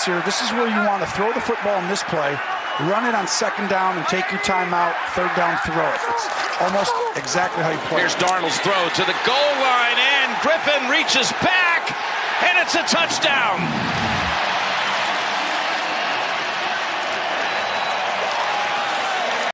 here. This is where you want to throw the football in this play, run it on second down, and take your timeout, third down, throw it. It's almost exactly how you play. Here's Darnold's throw to the goal line, and Griffin reaches back, and it's a touchdown.